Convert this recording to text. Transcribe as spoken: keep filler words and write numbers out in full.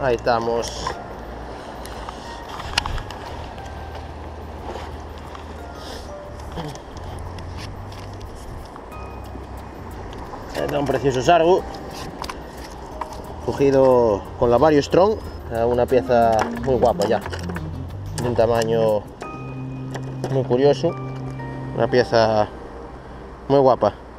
Ahí estamos. Era un precioso sargo, cogido con la Vario Strong, una pieza muy guapa ya, de un tamaño muy curioso, una pieza muy guapa.